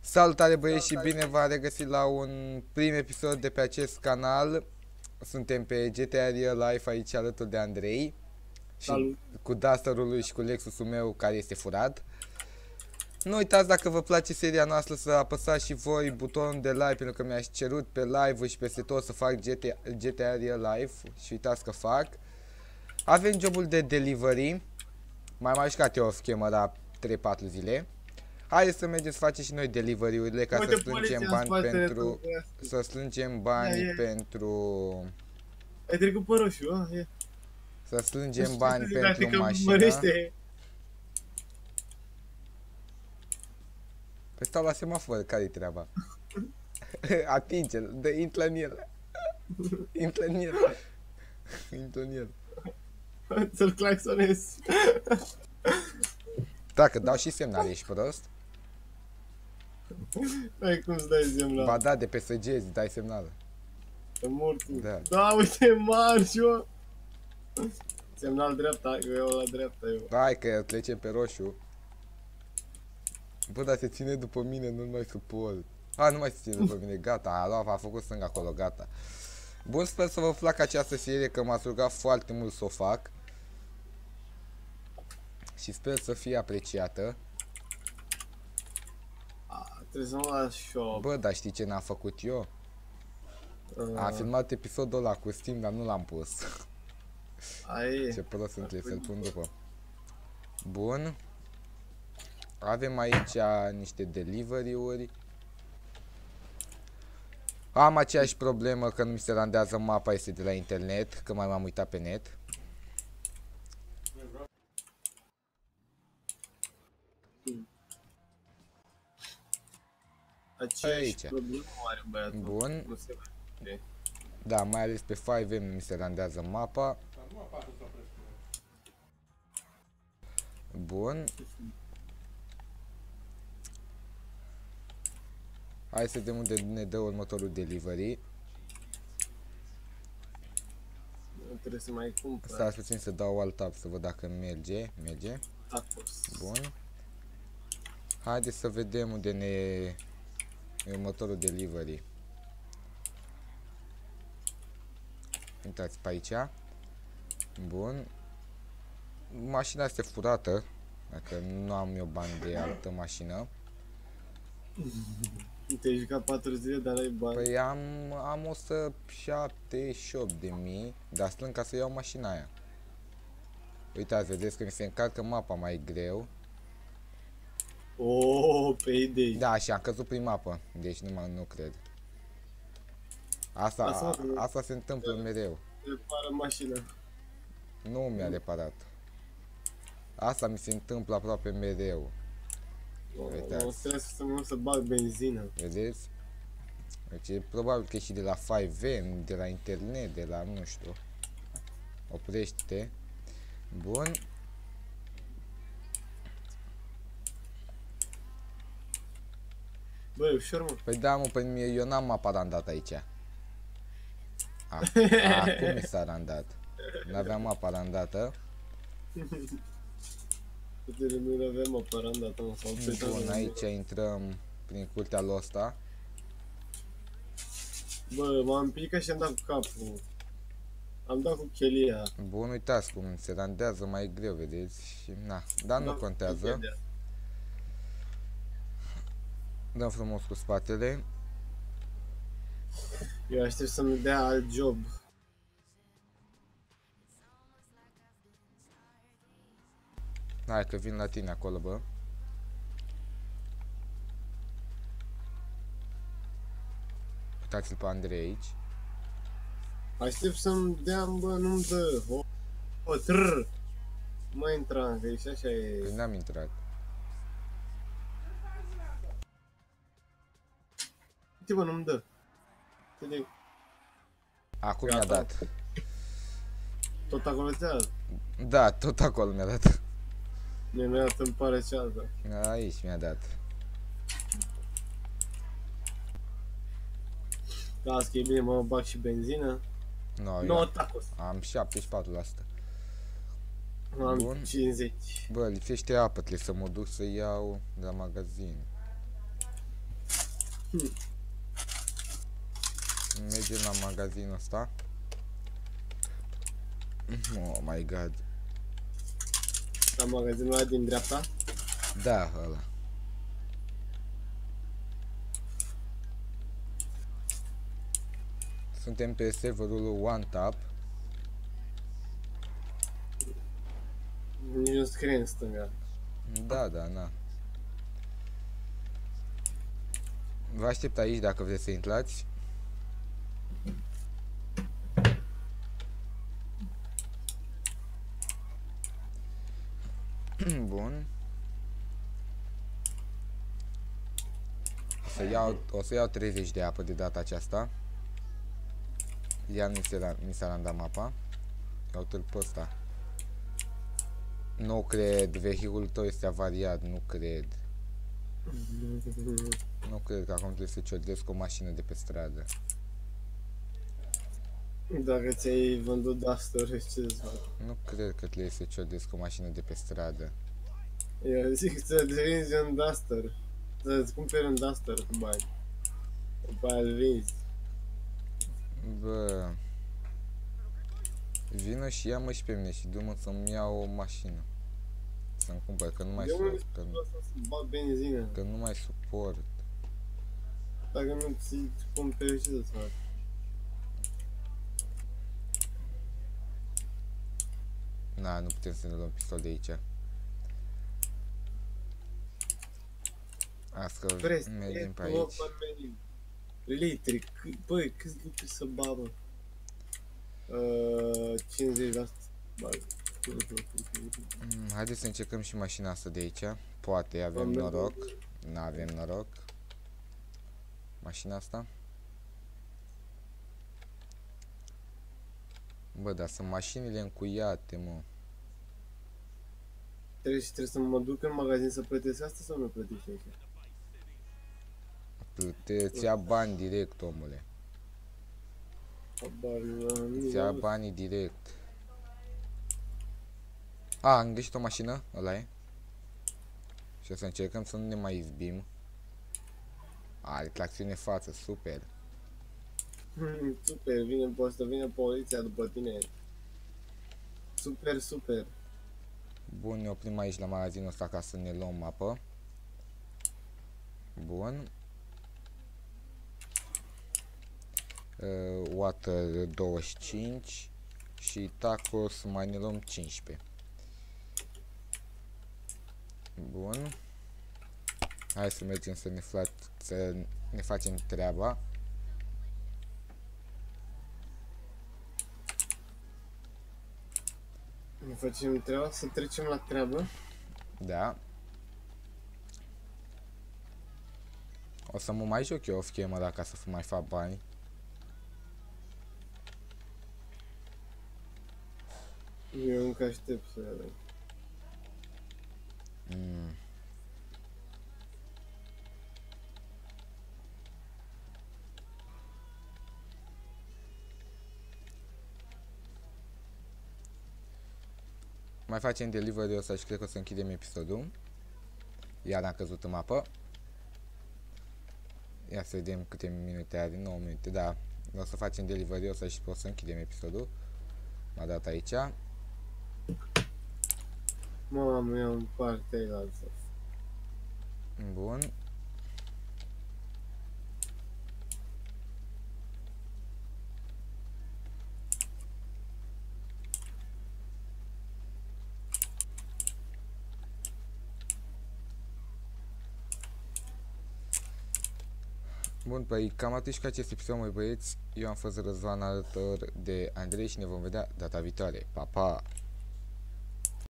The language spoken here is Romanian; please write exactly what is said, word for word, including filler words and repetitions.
Salutare băieți și bine v-am regăsit la un prim episod de pe acest canal. Suntem pe G T A Real Life aici alături de Andrei. Salut. Și cu Duster-ul lui și cu Lexusul meu care este furat. Nu uitați, dacă vă place seria noastră, să apăsați și voi butonul de like, pentru că mi-ați cerut pe live și peste tot să fac G T A Real Life. Și uitați că fac. Avem jobul de delivery. Mai mai jucat eu o schemă la trei patru zile. Haideți să mergem să facem și noi delivery-urile ca să strângem bani pentru să strângem bani pentru Ai trecut pe roșu, a? E. să strângem bani pentru mașină. Păi stau la semafor, care-i treaba? Atinge-l, dă, intră în el. Intră în el. Intră în el. Să-l claxonezi. Dacă dau și semnal, ești prost? Ai cum să dai semnal? Ba da, de pe săgezi, dai semnal. Să mor tu. Da. Da, uite, marș, eu. Semnal dreapta, eu la dreapta, eu. Hai că trecem pe roșu. Bă, dar se ține după mine, nu mai suport. A, nu mai se ține după mine, gata, a luat, a făcut stânga acolo, gata. Bun, sper să vă placă această serie, că m-ați rugat foarte mult să o fac. Și sper să fie apreciată. A, trebuie să mă las și-o. Bă, dar știi ce n-am făcut eu? Uh, Am filmat episodul ăla cu Steam, dar nu l-am pus. Aie. Ce prost sunt, trebuie să-l pun după. Bun. Avem aici niște delivery-uri. Am aceeași problemă că nu mi se randează mapa, este de la internet, că mai m-am uitat pe net. Aceeași Aici. problemă are băiatul. Bun. Nu se vede. Da, mai ales pe cinci M nu mi se randează mapa. Bun. Hai să vedem unde ne dă următorul delivery. Nu trebuie să mai cumpăr. Stați puțin să dau alt tab să văd dacă merge. Merge. Tacos. Bun. Haideți să vedem unde ne e următorul delivery. Uitați pe aici. Bun. Mașina este furată. Dacă nu am eu bani de altă mașină. Te-ai jucat patru zile, dar n-ai bani. Păi am, am o sută șaptezeci și opt de mii, dar strâng ca să iau mașina aia. Uitați, vedeți că mi se încarcă mapa mai greu. Oh, pe idei. Da, și am căzut prin mapă, deci nu, mă, nu cred. Asta, Asta- a, asta se întâmplă mereu. Repară mașina. Nu mi-a reparat. Asta mi se întâmplă aproape mereu. Uitați. Nu trebuie să mă să bag benzină. Vedeți? Deci probabil că e și de la cinci M, de la internet, de la nu știu. Oprește-te. Bun. Băi, ușor, mă. Păi da, mă, păi mie, eu n-am mapa randat aici. A, acum mi s-a randat. N-aveam mapa randată. Putere nu avem aparat dată, mă, sau pe Bun, aici intrăm prin curtea lui ăsta. Bă, m-am picat și am dat cu capul. Am dat cu chelia. Bun, uitați cum se randează mai greu, vedeți? Și na, dar nu contează. Dăm frumos cu spatele. Eu aștept să-mi dea alt job. Hai că vin la tine acolo, bă. Uitați-l pe Andrei aici. Aștept să-mi dea, bă, nu-mi dă. O, o trrr. Nu mai intra, că și așa e. Păi n-am intrat. Uite, bă, nu-mi dă. Uite, Acum mi-a dat. tot acolo ți-a dat. Da, tot acolo mi-a dat. Mie mi-a dat în pare cealaltă. Aici mi-a dat. Las că e bine, mă bag și benzină. No, nouă eu tacos. am șaptezeci și patru la sută. Am Bun. cincizeci. Bă, lipsește apă, trebuie să mă duc să iau de la magazin. Mergem la magazinul ăsta. Oh my god. La magazinul ăla din dreapta? Da, ăla. Suntem pe serverul One Tap. Nici nu scrie în stânga. Da, da, na. Vă aștept aici dacă vreți să intrați. Bun. O să iau, o să iau treizeci de apă de data aceasta. Iar mi se mi s-a randat mapa. Iau-te-l pe ăsta. Nu cred, vehiculul tău este avariat, nu cred. Nu cred că acum trebuie să ciodesc o mașină de pe stradă. Dacă ți-ai vândut Duster, ce să fac? Nu cred că trebuie să ciodesc o mașină de pe stradă. Eu zic să-ți vinzi un Duster. Să-ți cumperi un Duster cu bani. După aia îl vinzi. Bă... Vină și ia-mă și pe mine și du-mă să-mi iau o mașină. Să-mi cumpăr, că nu mai suport. Că, să bag benzină. că nu mai suport. Dacă nu ți cumperi, ce să-ți fac? Na, nu putem să ne luăm pistol de aici. Asta mergem pe aici. Litri, băi, câți litri să babă? Uh, cincizeci la sută. Mm, haideți să încercăm și mașina asta de aici. Poate avem noroc. N-avem noroc. Mașina asta. Bă, dar sunt mașinile încuiate, mă. Trebuie și trebuie să mă duc în magazin să plătesc asta sau nu plătești aici? Îți ia bani direct, omule. Îți ia banii direct. A, am găsit o mașină, ăla e. Și o să încercăm să nu ne mai izbim. Are tracțiune față, super. Super, vine poți vine poliția după tine. Super, super. Bun, ne oprim aici la magazinul ăsta ca să ne luăm apă. Bun. Uh, water douăzeci și cinci și tacos mai ne luăm cincisprezece. Bun. Hai să mergem să ne, să ne facem treaba. Ne facem treaba, să trecem la treabă. Da. O să mă mai joc eu off-camera ca să mai fac bani. Eu încă aștept să... Mm. Mai facem delivery ăsta și cred că o să închidem episodul. Iar am căzut în mapă. Ia să vedem câte minute are, nouă minute, da. O să facem delivery ăsta și o să închidem episodul. M-a dat aici. Mamă, eu în partea altă. Bun. Bun, păi cam atât și cu acest episod, măi băieți. Eu am fost Răzvan alături de Andrei și ne vom vedea data viitoare. Pa, pa!